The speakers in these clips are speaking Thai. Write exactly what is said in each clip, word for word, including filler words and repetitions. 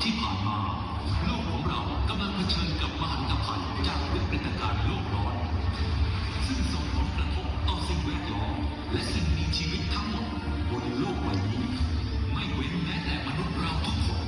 ที่ผ่านมาโลกของเรากำลังเผชิญกับมหันตภัยจากวิกฤตการณ์โลกร้อนซึ่งส่งผลกระทบต่อสิ่งแวดล้อมและสิ่งมีชีวิตทั้งหมดบนโลกใบนี้ไม่เว้นแม้แต่มนุษย์เราทุกคน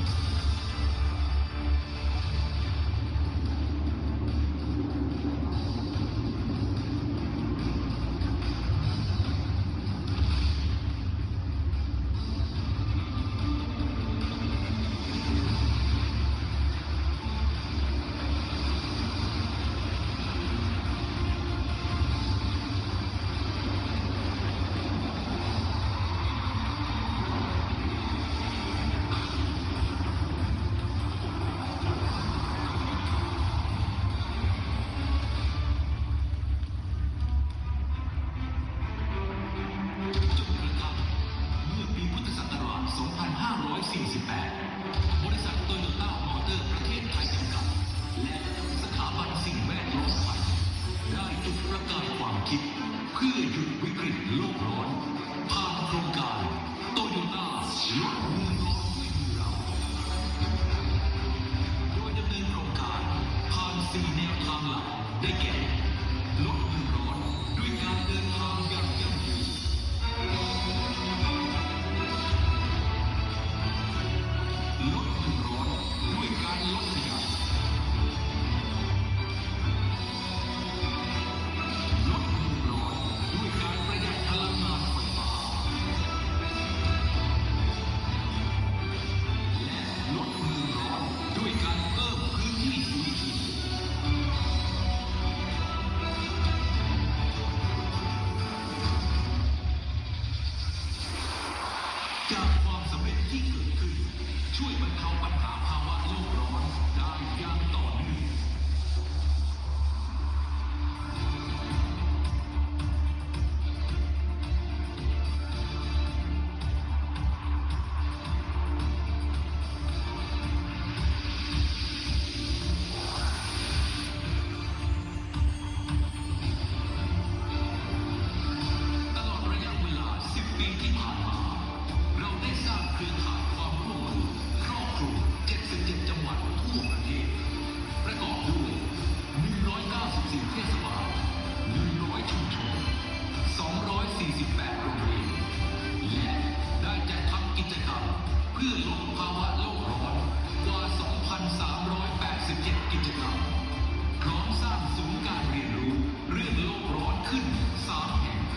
บริษัทโตโยต้ามอเตอร์ประเทศไทยจำกัดและสถาบันสิ่งแวดล้อมไทยได้จุดประกายความคิดเพื่อหยุดวิกฤตโลกร้อนผ่านโครงการโตโยต้าลดเมืองร้อนด้วยมือเราโดยดำเนินโครงการผ่านสี่แนวทางหลักได้แก่ลดเมืองร้อนด้วยการเดินทางอย่างยั่งยืนลดเมืองร้อนด้วยการลดขยะลดเมืองร้อนด้วยการประหยัดพลังงานไฟฟ้าและลดเมืองร้อนด้วยการเพิ่มพื้นที่สีเขียวจากความสำเร็จที่เกิดขึ้นช่วยบรรเทาปัญหาภาวะโลกร้อนได้อย่างต่อเนื่องตลอดระยะเวลาสิบปีที่ผ่านมาเราได้สร้างเครือข่ายความร่วมมือครอบคลุมเจ็ดสิบเจ็ดจังหวัดทั่วประเทศประกอบด้วยหนึ่งร้อยเก้าสิบสี่เทศบาลหนึ่งร้อยชุมชนสองร้อยสี่สิบแปดโรงเรียนและได้จัดทำกิจกรรมเพื่อลดภาวะโลกร้อนกว่า สองพันสามร้อยแปดสิบเจ็ด กิจกรรมพร้อมสร้างศูนย์การเรียนรู้เรื่องโลกร้อนขึ้นสามแห่ง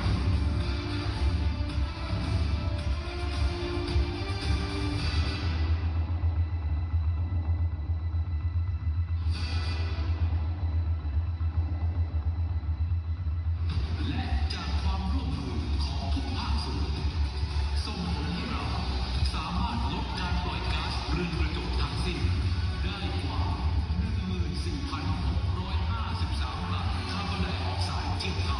และจากความร่วมมือของทุกภาคส่วนส่งผลให้เราสามารถลดการปล่อยก๊าซเรือนกระจกทั้งสิ้นได้กว่า หนึ่งหมื่นสี่พันหกร้อยห้าสิบสาม ตันคาร์บอนไดออกไซด์เทียบเท่า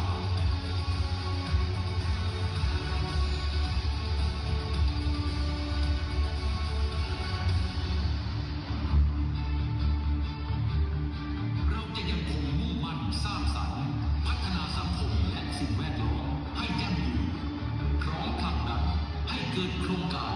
เราจะยังคงมุ่งมั่นสร้างสรรค์พัฒนาสังคมและสิ่งแวดล้อมให้ยั่งยืนพร้อมผลักดันให้เกิดโครงการ